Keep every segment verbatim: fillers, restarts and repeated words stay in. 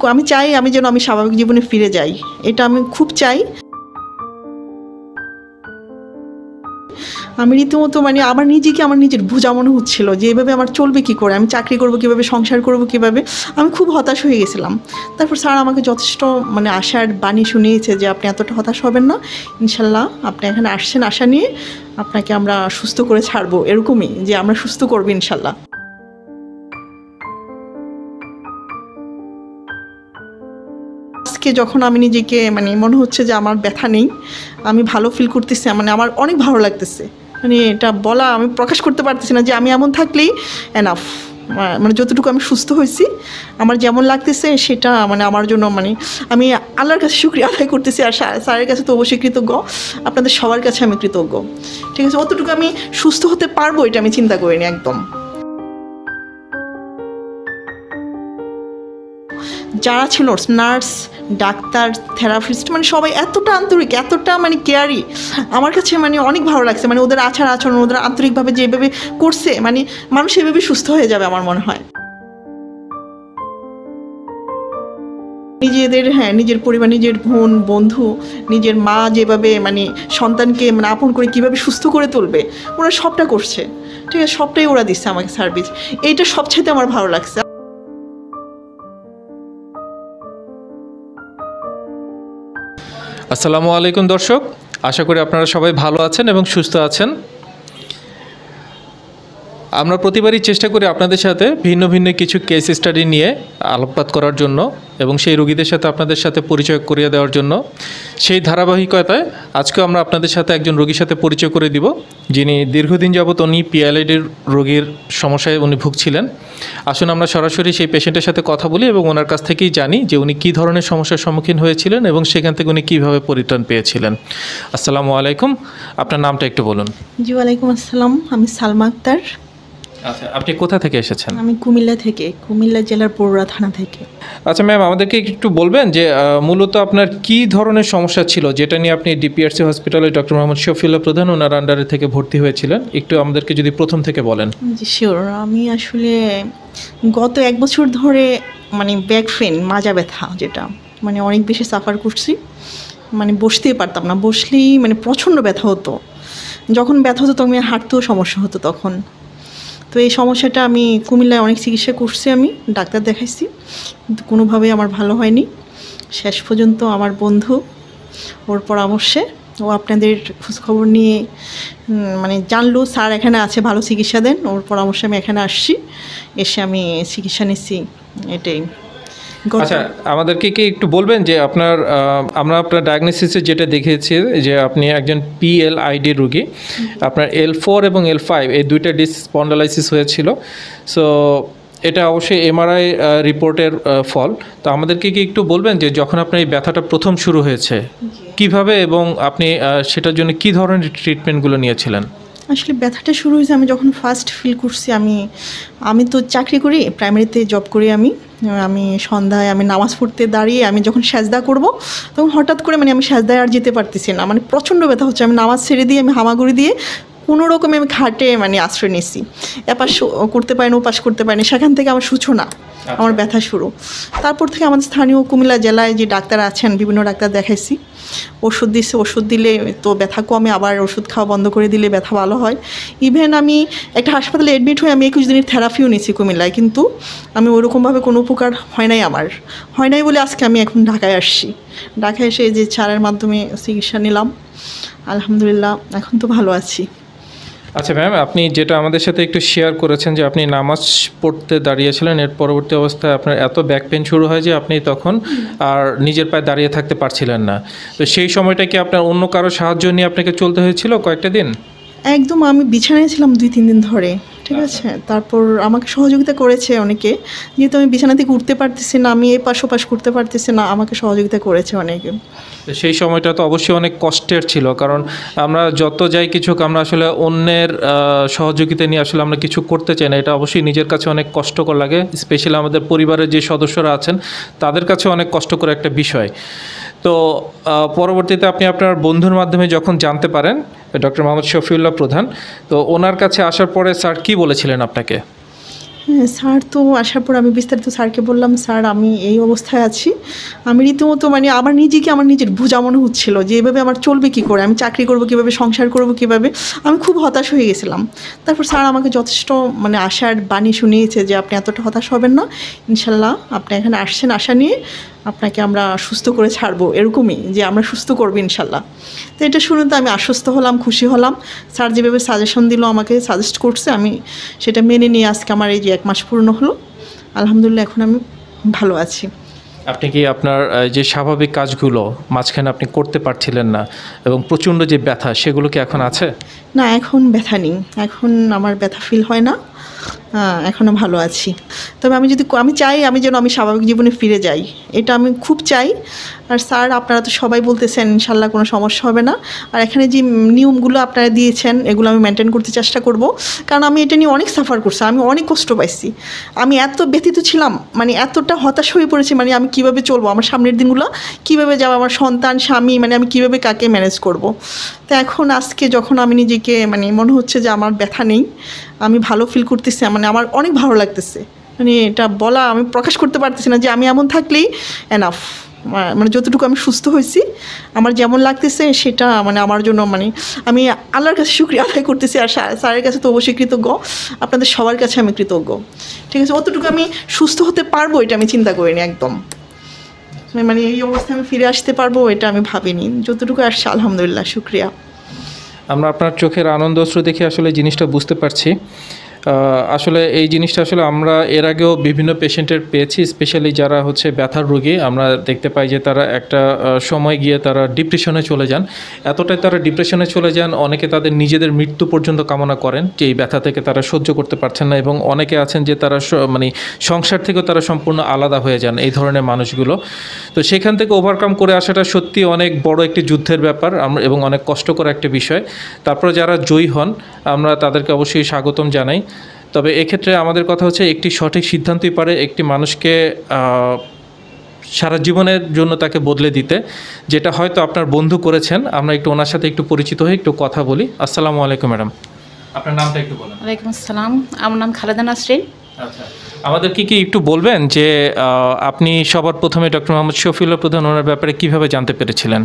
আমি চাই আমি যেন আমি স্বাভাবিক জীবনে ফিরে যাই, এটা আমি খুব চাই। আমি রীতিমতো মানে আমার নিজেকে আমার নিজের বোঝা মনে হচ্ছিলো যে এভাবে আমার চলবে কী করে, আমি চাকরি করব কীভাবে, সংসার করব কীভাবে, আমি খুব হতাশ হয়ে গেছিলাম। তারপর স্যার আমাকে যথেষ্ট মানে আশার বাণী শুনিয়েছে যে আপনি এতটা হতাশ হবেন না, ইনশাল্লাহ আপনি এখানে আসছেন আশা নিয়ে, আপনাকে আমরা সুস্থ করে ছাড়বো, এরকমই যে আমরা সুস্থ করবো ইনশাল্লাহ। আজকে যখন আমি নিজেকে মানে মনে হচ্ছে যে আমার ব্যথা নেই, আমি ভালো ফিল করতেছি, মানে আমার অনেক ভালো লাগতেছে, মানে এটা বলা আমি প্রকাশ করতে পারতেছি না যে আমি এমন থাকলেই এনাফ, মানে যতটুকু আমি সুস্থ হয়েছি আমার যেমন লাগতেছে সেটা মানে আমার জন্য মানে আমি আল্লাহর কাছে শুকরিয়া আদায় করতেছি। আর স্যারের কাছে তো অবশ্যই কৃতজ্ঞ, আপনাদের সবার কাছে আমি কৃতজ্ঞ। ঠিক আছে, অতটুকু আমি সুস্থ হতে পারবো এটা আমি চিন্তা করিনি একদম। যারা ছিল নার্স, ডাক্তার, থেরাপিস্ট, মানে সবাই এতটা আন্তরিক, এতটা মানে কেয়ারি, আমার কাছে মানে অনেক ভালো লাগছে। মানে ওদের আচার আচরণ, ওদের আন্তরিকভাবে যেভাবে করছে, মানে মানুষ এভাবে সুস্থ হয়ে যাবে আমার মনে হয়। নিজেদের হ্যাঁ নিজের পরিবার, নিজের বোন, বন্ধু, নিজের মা যেভাবে মানে সন্তানকে মানে আপন করে কীভাবে সুস্থ করে তুলবে, ওরা সবটা করছে। ঠিক আছে, সবটাই ওরা দিচ্ছে আমাকে সার্ভিস, এইটা সবচেয়ে আমার ভালো লাগছে। আসসালামু আলাইকুম দর্শক, আশা করি আপনারা সবাই ভালো আছেন এবং সুস্থ আছেন। আমরা প্রতিবারই চেষ্টা করি আপনাদের সাথে ভিন্ন ভিন্ন কিছু কেস স্টাডি নিয়ে আলোকপাত করার জন্য এবং সেই রোগীদের সাথে আপনাদের সাথে পরিচয় করিয়ে দেওয়ার জন্য। সেই ধারাবাহিকতায় আজকে আমরা আপনাদের সাথে একজন রোগীর সাথে পরিচয় করে দিব, যিনি দীর্ঘদিন যাবৎ উনি পিএলআইডির রোগীর সমস্যায় উনি ভুগছিলেন। আসুন আমরা সরাসরি সেই পেশেন্টের সাথে কথা বলি এবং ওনার কাছ থেকেই জানি যে উনি কী ধরনের সমস্যার সম্মুখীন হয়েছিলেন এবং সেখান থেকে উনি কীভাবে পরিত্রাণ পেয়েছিলেন। আসসালামু আলাইকুম, আপনার নামটা একটু বলুন। জি ওয়ালাইকুম আসসালাম, আমি সালমা আক্তার। আচ্ছা, আপনি কোথা থেকে এসেছেন? আমি কুমিল্লা থেকে, কুমিল্লা জেলার বড়ুয়া থানা থেকে। আচ্ছা ম্যাম, আমাদেরকে একটু বলবেন যে মূলত আপনার কি ধরনের সমস্যা ছিল যেটা নিয়ে আপনি ডিপিআরসি হসপিটালে ডক্টর মোহাম্মদ শফিউল্লাহ প্রধান ওনার আন্ডারে থেকে ভর্তি হয়েছিলেন, একটু আমাদেরকে যদি প্রথম থেকে বলেন। জি শিওর। আমি আসলে গত এক বছর ধরে মানে ব্যাক পেন, মাজা ব্যথা, যেটা মানে অনেক বেশি সাফার করছি, মানে বসতেই পারতাম না, বসলেই মানে প্রচণ্ড ব্যথা হতো। যখন ব্যথা হতো তখন হাঁটতেও সমস্যা হতো তখন। তো এই সমস্যাটা আমি কুমিল্লায় অনেক চিকিৎসা করছি, আমি ডাক্তার দেখাইছি, কিন্তু কোনোভাবেই আমার ভালো হয়নি। শেষ পর্যন্ত আমার বন্ধু, ওর পরামর্শে, ও আপনাদের খোঁজখবর নিয়ে মানে জানলো স্যার এখানে আছে, ভালো চিকিৎসা দেন, ওর পরামর্শে আমি এখানে আসছি, এসে আমি চিকিৎসা নিচ্ছি। এটাই। আচ্ছা, আমাদেরকে কি একটু বলবেন যে আপনার আমরা আপনার ডায়াগনোসিসে যেটা দেখেছি যে আপনি একজন পিএলআইডি রোগী, আপনার এল ফোর এবং এল ফাইভ এই দুইটা ডিসপন্ডালাইসিস হয়েছিল। সো এটা অবশ্যই এমআরআই রিপোর্টের ফল। তো আমাদেরকে কি একটু বলবেন যে যখন আপনার এই ব্যথাটা প্রথম শুরু হয়েছে কিভাবে এবং আপনি সেটার জন্য কি ধরনের ট্রিটমেন্টগুলো নিয়েছিলেন? আসলে ব্যথাটা শুরু হয়েছে আমি যখন ফার্স্ট ফিল করছি, আমি আমি তো চাকরি করি, প্রাইমারিতে জব করি। আমি আমি সন্ধ্যায় আমি নামাজ পড়তে দাঁড়িয়ে আমি যখন সেজদা করব তখন হঠাৎ করে মানে আমি সেজদায় আর যেতে পারতেছি না, মানে প্রচণ্ড ব্যথা হচ্ছে। আমি নামাজ ছেড়ে দিয়ে আমি হামাগুড়ি দিয়ে কোনো রকমে আমি খাটে মানে আশ্রয় নিয়েছি, এপাশ করতে পারি না, ওপাশ করতে পারি না, সেখান থেকে আমার সূচনা, আমার ব্যথা শুরু। তারপর থেকে আমাদের স্থানীয় কুমিল্লা জেলায় যে ডাক্তার আছেন, বিভিন্ন ডাক্তার দেখাইছি, ওষুধ দিচ্ছে, ওষুধ দিলে তো ব্যথা কমে, আবার ওষুধ খাওয়া বন্ধ করে দিলে ব্যথা ভালো হয়। ইভেন আমি একটা হাসপাতালে অ্যাডমিট হয়ে আমি একুশ দিনের থেরাপিও নিয়েছি কুমিল্লায়, কিন্তু আমি ওরকমভাবে কোনো উপকার হয় নাই, আমার হয় নাই বলে আজকে আমি এখন ঢাকায় আসছি। ঢাকায় এসে যে ছাড়ের মাধ্যমে চিকিৎসা নিলাম, আলহামদুলিল্লাহ এখন তো ভালো আছি। আচ্ছা ম্যাম, আপনি যেটা আমাদের সাথে একটু শেয়ার করেছেন যে আপনি নামাজ পড়তে দাঁড়িয়েছিলেন, এর পরবর্তী অবস্থায় আপনার এত ব্যাক পেন শুরু হয় যে আপনি তখন আর নিজের পায়ে দাঁড়িয়ে থাকতে পারছিলেন না। তো সেই সময়টা কি আপনার অন্য কারো সাহায্য নিয়ে আপনাকে চলতে হয়েছিল কয়েকটা দিন? একদম, আমি বিছানায় ছিলাম দুই তিন দিন ধরে। ঠিক আছে, তারপর আমাকে সহযোগিতা করেছে অনেকে, যেহেতু আমি বিছানা থেকে উঠতে পারতেছি না, আমি এ পাশ ওপাশ করতে পারতেছি না, আমাকে সহযোগিতা করেছে অনেকে। সেই সময়টা তো অবশ্যই অনেক কষ্টের ছিল, কারণ আমরা যত যাই কিছু আমরা আসলে অন্যের সহযোগিতা নিয়ে আসলে আমরা কিছু করতে চাই না, এটা অবশ্যই নিজের কাছে অনেক কষ্টকর লাগে। স্পেশালি আমাদের পরিবারের যে সদস্যরা আছেন তাদের কাছে অনেক কষ্টকর একটা বিষয়। তো পরবর্তীতে আপনি আপনার বন্ধুর মাধ্যমে যখন জানতে পারেন ডক্টর মোহাম্মদ শফিউল্লাহ প্রধান, তো ওনার কাছে আসার পরে স্যার কি বলেছিলেন আপনাকে? হ্যাঁ, স্যার তো আসার পর আমি বিস্তারিত স্যারকে বললাম, স্যার আমি এই অবস্থায় আছি। আমি রীতিমতো মানে আমার নিজেকে আমার নিজের বোঝা মনে হচ্ছিলো যে এভাবে আমার চলবে কী করে, আমি চাকরি করবো কীভাবে, সংসার করবো কীভাবে, আমি খুব হতাশ হয়ে গেছিলাম। তারপর স্যার আমাকে যথেষ্ট মানে আশার বাণী শুনিয়েছে যে আপনি এতটা হতাশ হবেন না, ইনশাল্লাহ আপনি এখানে আসছেন আশা নিয়ে, আপনাকে আমরা সুস্থ করে ছাড়বো, এরকমই যে আমরা সুস্থ করবো ইনশাল্লাহ। তো এটা শুনে তো আমি আশ্বস্ত হলাম, খুশি হলাম। স্যার যেভাবে সাজেশন দিল, আমাকে সাজেস্ট করছে, আমি সেটা মেনে নিয়ে আজকে আমার এই যে এক মাস পূর্ণ হলো, আলহামদুলিল্লাহ এখন আমি ভালো আছি। আপনি কি আপনার যে স্বাভাবিক কাজগুলো মাঝখানে আপনি করতে পারছিলেন না এবং প্রচণ্ড যে ব্যথা, সেগুলো কি এখন আছে? না, এখন ব্যথা নেই, এখন আমার ব্যথা ফিল হয় না, এখনও ভালো আছি। তবে আমি যদি আমি চাই আমি যেন আমি স্বাভাবিক জীবনে ফিরে যাই, এটা আমি খুব চাই। আর স্যার আপনারা তো সবাই বলতেছেন ইনশাল্লাহ কোনো সমস্যা হবে না। আর এখানে যে নিয়মগুলো আপনারা দিয়েছেন এগুলো আমি মেনটেন করতে চেষ্টা করব, কারণ আমি এটা নিয়ে অনেক সাফার করছি, আমি অনেক কষ্ট পাইছি, আমি এত ব্যথিত ছিলাম, মানে এতটা হতাশ হয়ে পড়েছি, মানে আমি কীভাবে চলবো, আমার সামনের দিনগুলো কীভাবে যাবো, আমার সন্তান স্বামী, মানে আমি কীভাবে কাকে ম্যানেজ করব। তো এখন আজকে যখন আমি নিজেকে মানে মনে হচ্ছে যে আমার ব্যথা নেই, আমি ভালো ফিল করতেছি, মানে আমার অনেক ভালো লাগতেছে, মানে এটা বলা আমি প্রকাশ করতে পারতেছি না যে আমি এমন থাকলেই এনাফ, মানে যতটুকু আমি সুস্থ হয়েছি আমার যেমন লাগতেছে সেটা মানে আমার জন্য মানে আমি আল্লাহর কাছে শুকরিয়া আদায় করতেছি। আর স্যারের কাছে তো অবশ্যই কৃতজ্ঞ, আপনাদের সবার কাছে আমি কৃতজ্ঞ। ঠিক আছে, অতটুকু আমি সুস্থ হতে পারবো এটা আমি চিন্তা করিনি একদম, মানে এই অবস্থায় আমি ফিরে আসতে পারবো এটা আমি ভাবিনি, যতটুকু আসছে আলহামদুলিল্লাহ, শুক্রিয়া। আমরা আপনার চোখের আনন্দ অশ্রু দেখে আসলে জিনিসটা বুঝতে পারছি। আসলে এই জিনিসটা আসলে আমরা এর আগেও বিভিন্ন পেশেন্টের পেয়েছি, স্পেশালি যারা হচ্ছে ব্যথার রোগী। আমরা দেখতে পাই যে তারা একটা সময় গিয়ে তারা ডিপ্রেশনে চলে যান, এতটাই তারা ডিপ্রেশনে চলে যান, অনেকে তাদের নিজেদের মৃত্যু পর্যন্ত কামনা করেন যে এই ব্যথা থেকে তারা সহ্য করতে পারছেন না, এবং অনেকে আছেন যে তারা মানে সংসার থেকেও তারা সম্পূর্ণ আলাদা হয়ে যান, এই ধরনের মানুষগুলো। তো সেখান থেকে ওভারকাম করে আসাটা সত্যি অনেক বড় একটি যুদ্ধের ব্যাপার এবং অনেক কষ্টকর একটা বিষয়। তারপরে যারা জয়ী হন আমরা তাদেরকে অবশ্যই স্বাগতম জানাই। তবে এক্ষেত্রে আমাদের কথা হচ্ছে একটি সঠিক সিদ্ধান্তই পারে একটি মানুষকে সারা জীবনের জন্য তাকে বদলে দিতে, যেটা হয়তো আপনার বন্ধু করেছেন। আমরা একটু ওনার সাথে একটু পরিচিত হয়ে একটু কথা বলি। আসসালামু আলাইকুম ম্যাডাম, আপনার নামটা একটু বলুন। ওয়ালাইকুম আসসালাম, আমার নাম খালেদা নাসরিন। আচ্ছা, আমাদের কি কি একটু বলবেন যে আপনি সবার প্রথমে ডক্টর মোহাম্মদ শফিউল্লাহ প্রধান ওনার ব্যাপারে কিভাবে জানতে পেরেছিলেন?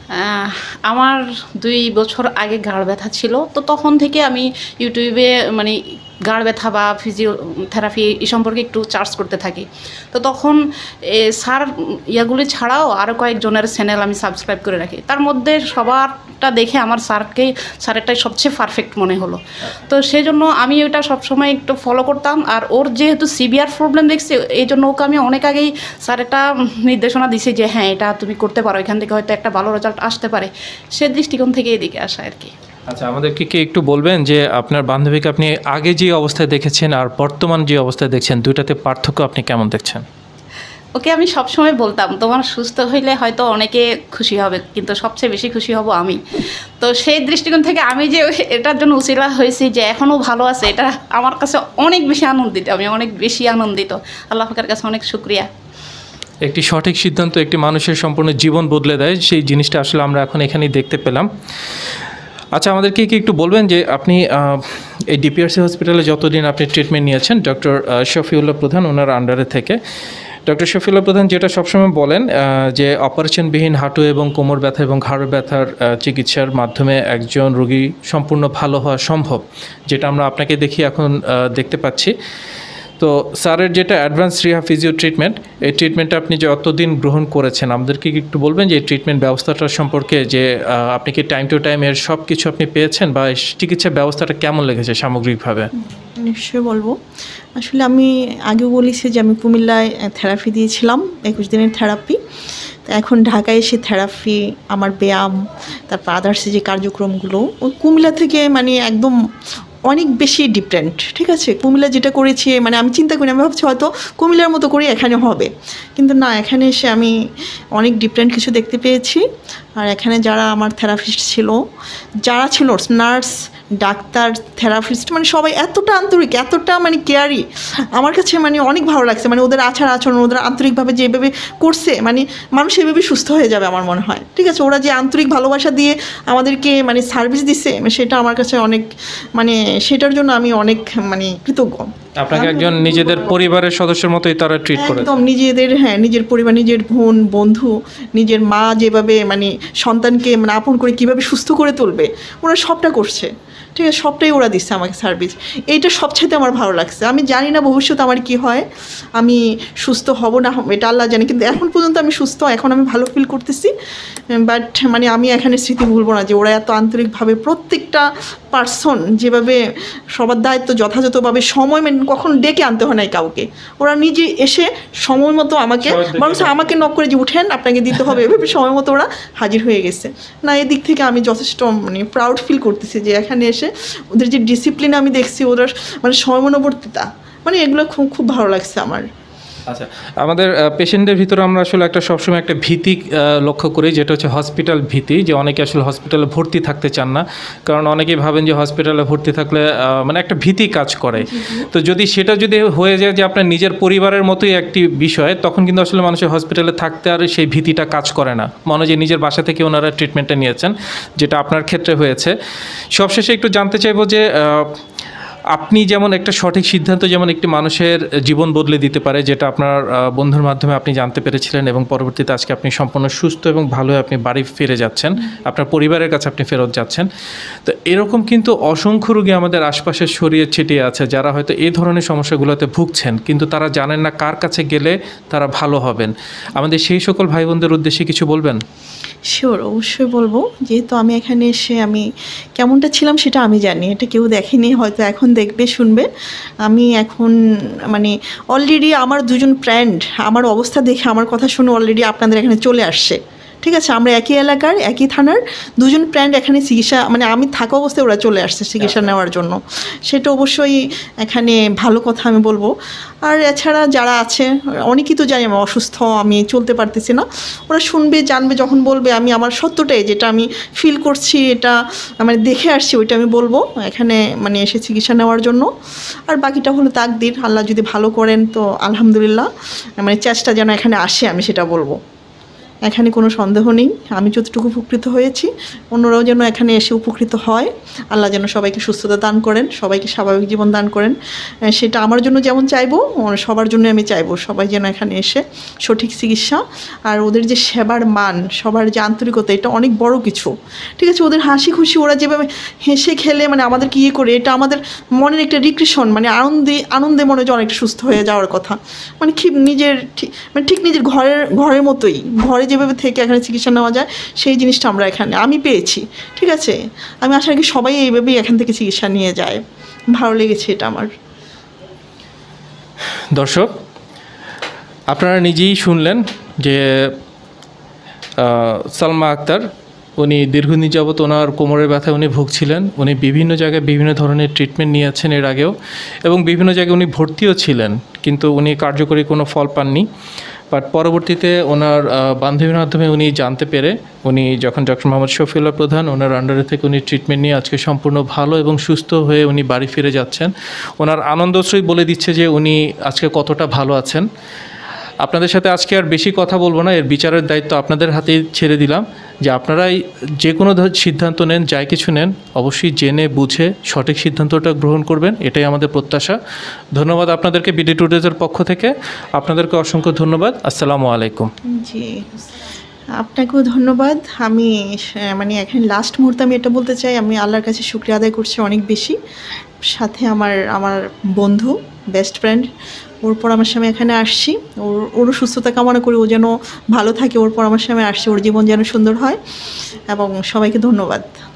আমার দুই বছর আগে ঘাড় ব্যথা ছিল, তো তখন থেকে আমি ইউটিউবে মানে ঘাড় ব্যথা বা ফিজিওথেরাপি এই সম্পর্কে একটু সার্চ করতে থাকি। তো তখন স্যার ইয়াগুলি ছাড়াও আরও কয়েকজনের চ্যানেল আমি সাবস্ক্রাইব করে রাখি, তার মধ্যে সবারটা দেখে আমার স্যারকেই স্যারেরটাই সবচেয়ে পারফেক্ট মনে হলো। তো সেই জন্য আমি ওইটা সবসময় একটু ফলো করতাম। আর ওর যেহেতু সিভিয়ার প্রবলেম দেখছি, এই জন্য ওকে আমি অনেক আগেই স্যার একটা নির্দেশনা দিছি যে হ্যাঁ এটা তুমি করতে পারো, এখান থেকে হয়তো একটা ভালো রেজাল্ট আসতে পারে, সে দৃষ্টিকোণ থেকে এদিকে আসা আর কি। আচ্ছা, আমাদেরকে কি একটু বলবেন যে আপনার বান্ধবীকে আপনি আগে যে অবস্থায় দেখেছেন আর বর্তমান যে অবস্থায় দেখছেন, দুইটাতে পার্থক্য আপনি কেমন দেখছেন? ওকে আমি সবসময় বলতাম তোমার সুস্থ হইলে হয়তো অনেকে খুশি হবে, কিন্তু সবচেয়ে বেশি খুশি হব আমি। তো সেই দৃষ্টিকোণ থেকে আমি যে এটার জন্য উচিলা হয়েছি যে এখনও ভালো আছে, এটা আমার কাছে অনেক বেশি আনন্দিত, আমি অনেক বেশি আনন্দিত, আল্লাহ পাকের কাছে অনেক শুকরিয়া। একটি সঠিক সিদ্ধান্ত একটি মানুষের সম্পূর্ণ জীবন বদলে দেয়, সেই জিনিসটা আসলে আমরা এখন এখানেই দেখতে পেলাম। আচ্ছা, আমাদেরকে কি একটু বলবেন যে আপনি এই ডিপিআরসি হসপিটালে যতদিন আপনি ট্রিটমেন্ট নিয়েছেন ডক্টর শফিউল্লাহ প্রধান ওনার আন্ডারে থেকে, ডক্টর শফিউল্লাহ প্রধান যেটা সবসময় বলেন যে অপারেশনবিহীন হাঁটু এবং কোমর ব্যথা এবং ঘাড় ব্যথার চিকিৎসার মাধ্যমে একজন রোগী সম্পূর্ণ ভালো হওয়া সম্ভব, যেটা আমরা আপনাকে দেখি এখন দেখতে পাচ্ছি। তো স্যারের যেটা অ্যাডভান্স রিহা ফিজিও ট্রিটমেন্ট, এই ট্রিটমেন্টটা আপনি যতদিন গ্রহণ করেছেন আমাদেরকে একটু বলবেন যে এই ট্রিটমেন্ট ব্যবস্থাটা সম্পর্কে, যে আপনি কি টাইম টু টাইম এর সব কিছু আপনি পেয়েছেন বা চিকিৎসা ব্যবস্থাটা কেমন লেগেছে সামগ্রিকভাবে? নিশ্চয়ই বলবো। আসলে আমি আগেও বলেছি যে আমি কুমিল্লায় থেরাপি দিয়েছিলাম, একুশ দিনের থেরাপি। তো এখন ঢাকায় এসে থেরাপি, আমার ব্যায়াম, তারপর আদার্সে যে কার্যক্রমগুলো ওই কুমিল্লা থেকে মানে একদম অনেক বেশি ডিফারেন্ট। ঠিক আছে, কুমিল্লা যেটা করেছি মানে আমি চিন্তা করি, আমি ভাবছি হয়তো কুমিল্লার মতো করে এখানে হবে, কিন্তু না, এখানে এসে আমি অনেক ডিফারেন্ট কিছু দেখতে পেয়েছি। আর এখানে যারা আমার থেরাপিস্ট ছিল, যারা ছিল নার্স, ডাক্তার, থেরাপিস্ট, মানে সবাই এতটা আন্তরিক, এতটা মানে কেয়ারি, আমার কাছে মানে অনেক ভালো লাগছে। মানে ওদের আচার আচরণ, ওদের আন্তরিকভাবে যেভাবে করছে, মানে মানুষ এভাবে সুস্থ হয়ে যাবে আমার মনে হয়। ঠিক আছে, ওরা যে আন্তরিক ভালোবাসা দিয়ে আমাদেরকে মানে সার্ভিস দিচ্ছে, সেটা আমার কাছে অনেক মানে সেটার জন্য আমি অনেক মানে কৃতজ্ঞ। আপনাকে আমি একজন ওদের নিজেদের বলবো। পরিবারের সদস্যের মতোই তারা ট্রিট করে। একদম নিজেদের, হ্যাঁ, নিজের পরিবার, নিজের বোন বন্ধু, নিজের মা যেভাবে মানে সন্তানকে মানে আপন করে কীভাবে সুস্থ করে তুলবে, ওরা সবটা করছে। ঠিক আছে, সবটাই ওরা দিচ্ছে আমাকে সার্ভিস। এইটা সবচাইতে আমার ভালো লাগছে। আমি জানি না ভবিষ্যতে আমার কি হয়, আমি সুস্থ হব না হব এটা আল্লাহ জানে, কিন্তু এখন পর্যন্ত আমি সুস্থ, এখন আমি ভালো ফিল করতেছি। বাট মানে আমি এখানে স্মৃতি ভুলবো না যে ওরা এত আন্তরিকভাবে প্রত্যেকটা পার্সন যেভাবে সবার দায়িত্ব যথাযথভাবে সময় মেনে, কখনো ডেকে আনতে হয় নাই কাউকে, ওরা নিজে এসে সময় মতো আমাকে, বরং আমাকে নক করে যে উঠেন আপনাকে দিতে হবে, এভাবে সময় মতো ওরা হাজির হয়ে গেছে। না, এদিক থেকে আমি যথেষ্ট মানে প্রাউড ফিল করতেছি যে এখানে এসে ওদের যে ডিসিপ্লিন আমি দেখছি, ওদের মানে সময়ানুবর্তিতা, মানে এগুলো খুব খুব ভালো লাগছে আমার। আচ্ছা, আমাদের পেশেন্টের ভিতরে আমরা আসলে একটা সবসময় একটা ভীতি আহ, লক্ষ্য করি, যেটা হচ্ছে হসপিটাল ভীতি, যে অনেকে আসলে হসপিটালে ভর্তি থাকতে চান না, কারণ অনেকেই ভাবেন যে হসপিটালে ভর্তি থাকলে আহ, মানে একটা ভীতি কাজ করে। তো যদি সেটা যদি হয়ে যায় যে আপনার নিজের পরিবারের মতোই একটি বিষয়, তখন কিন্তু আসলে মানুষের হসপিটালে থাকতে আর সেই ভীতিটা কাজ করে না, মনে হয় যে নিজের বাসা থেকে ওনারা ট্রিটমেন্টটা নিয়েছেন, যেটা আপনার ক্ষেত্রে হয়েছে। সবশেষে একটু জানতে চাইবো যে আহ, আপনি যেমন একটা সঠিক সিদ্ধান্ত যেমন একটি মানুষের জীবন বদলে দিতে পারে, যেটা আপনার আহ, বন্ধুর মাধ্যমে আপনি জানতে পেরেছিলেন, এবং পরবর্তীতে আজকে আপনি সম্পূর্ণ সুস্থ এবং ভালো হয়ে আপনি বাড়ি ফিরে যাচ্ছেন, আপনার পরিবারের কাছে আপনি ফেরত যাচ্ছেন। তো এরকম কিন্তু অসংখ্য রোগী আমাদের আশপাশে ছড়িয়ে ছিটিয়ে আছে, যারা হয়তো এই ধরনের সমস্যাগুলোতে ভুগছেন, কিন্তু তারা জানেন না কার কাছে গেলে তারা ভালো হবেন। আমাদের সেই সকল ভাই বোনদের উদ্দেশ্যে কিছু বলবেন? শিওর, অবশ্যই বলবো। যেহেতু আমি এখানে এসে আমি কেমনটা ছিলাম সেটা আমি জানি, এটা কেউ দেখেনি, হয়তো এখন দেখবে শুনবে। আমি এখন মানে অলরেডি আমার দুজন ফ্রেন্ড আমার অবস্থা দেখে, আমার কথা শুনে অলরেডি আপনাদের এখানে চলে আসছে। ঠিক আছে, আমরা একই এলাকার একই থানার দুজন ফ্রেন্ড এখানে চিকিৎসা, মানে আমি থাকা অবস্থায় ওরা চলে আসছে চিকিৎসা নেওয়ার জন্য, সেটা অবশ্যই এখানে ভালো কথা আমি বলবো। আর এছাড়া যারা আছে অনেকেই তো জানি আমি অসুস্থ, আমি চলতে পারতেছি না, ওরা শুনবে জানবে যখন বলবে, আমি আমার সত্যটাই যেটা আমি ফিল করছি, এটা মানে দেখে আসছি, ওইটা আমি বলবো এখানে মানে এসে চিকিৎসা নেওয়ার জন্য। আর বাকিটা হলো তাকদির, আল্লাহ যদি ভালো করেন তো আলহামদুলিল্লাহ, মানে চেষ্টা যেন এখানে আসে আমি সেটা বলবো। এখানে কোনো সন্দেহ নেই, আমি যতটুকু উপকৃত হয়েছি অন্যরাও যেন এখানে এসে উপকৃত হয়। আল্লাহ যেন সবাইকে সুস্থতা দান করেন, সবাইকে স্বাভাবিক জীবন দান করেন, সেটা আমার জন্য যেমন চাইবো, সবার জন্য আমি চাইবো সবাই যেন এখানে এসে সঠিক চিকিৎসা, আর ওদের যে সেবার মান, সবার যে আন্তরিকতা, এটা অনেক বড় কিছু। ঠিক আছে, ওদের হাসি খুশি, ওরা যেভাবে হেসে খেলে মানে আমাদেরকে ইয়ে করে, এটা আমাদের মনের একটা রিক্রেশন, মানে আনন্দে আনন্দে মনে হয় অনেকটা সুস্থ হয়ে যাওয়ার কথা, মানে ঠিক নিজের ঠিক মানে ঠিক নিজের ঘরের ঘরের মতোই, ঘরে যেভাবে থেকে এখানে চিকিৎসা নেওয়া যায় সেই জিনিসটা আমরা এখানে আমি পেয়েছি। ঠিক আছে, আমি আশা করি সবাই এইভাবেই এখান থেকে চিকিৎসা নিয়ে যায়, ভালো লেগেছে এটা আমার। দর্শক, আপনারা নিজেই শুনলেন যে সালমা আক্তার, উনি দীর্ঘদিন যাবৎ ওনার কোমরের ব্যথায় উনি ভুগছিলেন। উনি বিভিন্ন জায়গায় বিভিন্ন ধরনের ট্রিটমেন্ট নিয়েছেন এর আগেও, এবং বিভিন্ন জায়গায় উনি ভর্তিও ছিলেন, কিন্তু উনি কার্যকরী কোনো ফল পাননি। বাট পরবর্তীতে ওনার বান্ধবীর মাধ্যমে উনি জানতে পেরে, উনি যখন ডক্টর মোহাম্মদ শফিউল্লাহ প্রধান ওনার আন্ডারে থেকে উনি ট্রিটমেন্ট নিয়ে আজকে সম্পূর্ণ ভালো এবং সুস্থ হয়ে উনি বাড়ি ফিরে যাচ্ছেন। ওনার আনন্দশ্রী বলে দিচ্ছে যে উনি আজকে কতটা ভালো আছেন। আপনাদের সাথে আজকে আর বেশি কথা বলবো না, এর বিচারের দায়িত্ব আপনাদের হাতেই ছেড়ে দিলাম, যে আপনারাই যে কোনো সিদ্ধান্ত নেন, যাই কিছু নেন, অবশ্যই জেনে বুঝে সঠিক সিদ্ধান্তটা গ্রহণ করবেন, এটাই আমাদের প্রত্যাশা। ধন্যবাদ আপনাদেরকে বিডি টুডেজের পক্ষ থেকে, আপনাদেরকে অসংখ্য ধন্যবাদ। আসসালামু আলাইকুম। জি, আপনাকেও ধন্যবাদ। আমি মানে এখানে লাস্ট মুহূর্তে আমি এটা বলতে চাই, আমি আল্লাহর কাছে শুকরিয়া আদায় করছি অনেক বেশি, সাথে আমার আমার বন্ধু বেস্ট ফ্রেন্ড, ওর পরামর্শে আমি এখানে আসছি, ওর ওরও সুস্থতা কামনা করি, ও যেন ভালো থাকে, ওর পরামর্শে আমি আসছি, ওর জীবন যেন সুন্দর হয়, এবং সবাইকে ধন্যবাদ।